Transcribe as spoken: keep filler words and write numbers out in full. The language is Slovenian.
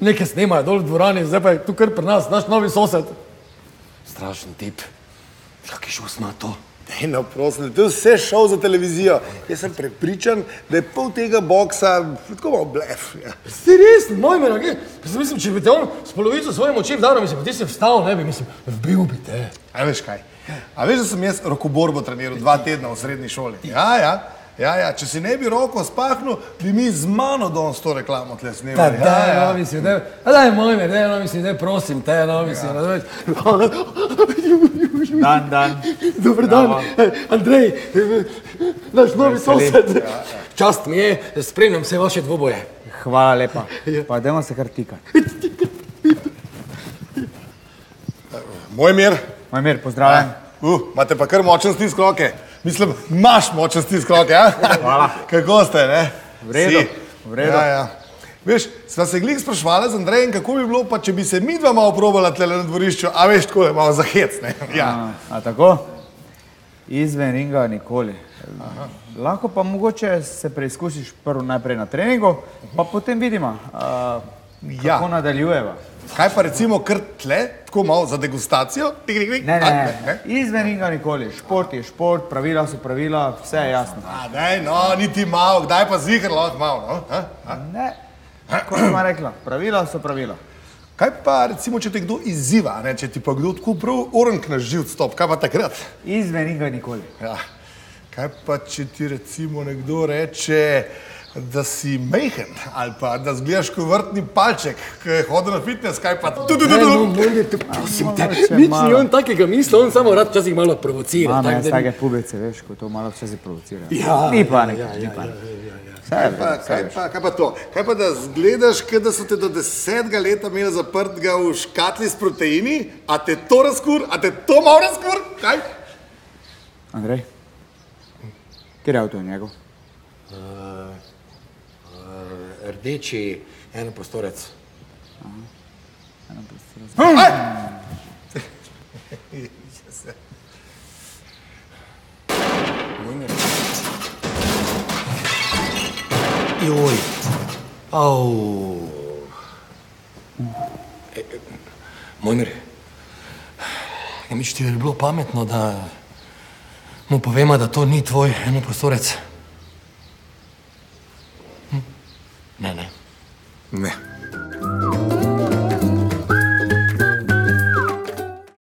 nekaj snemajo dol v dvorani, zdaj pa je tu kar pri nas, naš novi sosed. Strašen tip. Kaki šus ima to? Dej, no, prosim, to je vse šov za televizijo. Jaz sem prepričan, da je pol tega boksa tako malo blef. Ja. Si res, moj mera, mislim, če bi te on s polovico svoje moči vdaro, mislim, pa ti si vstal, ne bi, mislim, vbil bi te. A veš kaj? A veš, da sem jaz rokoborbo treniral dva tedna v srednji šoli? Ja, ja. Ja, ja, če si ne bi roko spahnil, bi mi z mano danes to reklamo tle snemali. Da, daj, no, mislim, daj, daj, moj mer, daj, no, mislim, daj, prosim te, no, mislim, da veš. Dan, dan. Dobar dan, Andrej, naš novi sosed. Čast mi je, spremljam vse vaše dvoboje. Hvala lepa, pa dajmo se kar tikati. Moj mir. Moj mir, pozdravljam. Uh, imate pa kar močen stisk roke. Mislim, imaš močen stisk roke, ja? Hvala. Kako ste, ne? V redu, v redu. Ja, ja. Veš, sva se glih sprašvala z Andrejem, kako bi bilo, pa če bi se mi dva malo probala tlele na dvorišču, a veš, tako je malo za hec, ne? Ja. A, a tako? Izven ringa nikoli. Aha. Lahko pa mogoče se preizkusiš prvo najprej na treningu, pa potem vidimo, a, ja. Kako nadaljujeva. Kaj pa recimo kar tle, tako malo za degustacijo? Ne, ne, ne, ne. Izven ringa nikoli. Šport je šport, pravila so pravila, vse je jasno. A, daj, no, niti malo, kdaj pa zvihr lahko malo, no? Ha? Ha? Ne, kot sem rekla, pravila so pravila. Kaj pa recimo, če te kdo izziva, ne? Če ti pa kdo tako prav orenk na živc stop, kaj pa takrat? Izven ringa nikoli. Ja. Kaj pa, če ti recimo nekdo reče, da si mejhen, ali pa da zgledaš kot vrtni palček, ki je hodil na fitness, kaj pa tu, tu, tu, tu, tu. Ne, no, prosim te, nič ni on takega misla, on samo rad včasih malo provocira. Mama, jaz take pubece, veš, ko to malo včasih provocira. Ja. Ni panike, ni panike. Kaj pa, kaj pa, kaj pa to? Kaj pa, da zgledaš, kot da so te do desetega leta imeli zaprtega v škatli s proteini, a te to razkur, a te to malo razkur? Kaj? Andrej, kjer avto je njegov? Rdeči enoprostorec. Enoprostorec. Joj. Au. Mojmir, ja, misliš, ti bi bilo pametno, da mu povema, da to ni tvoj enoprostorec?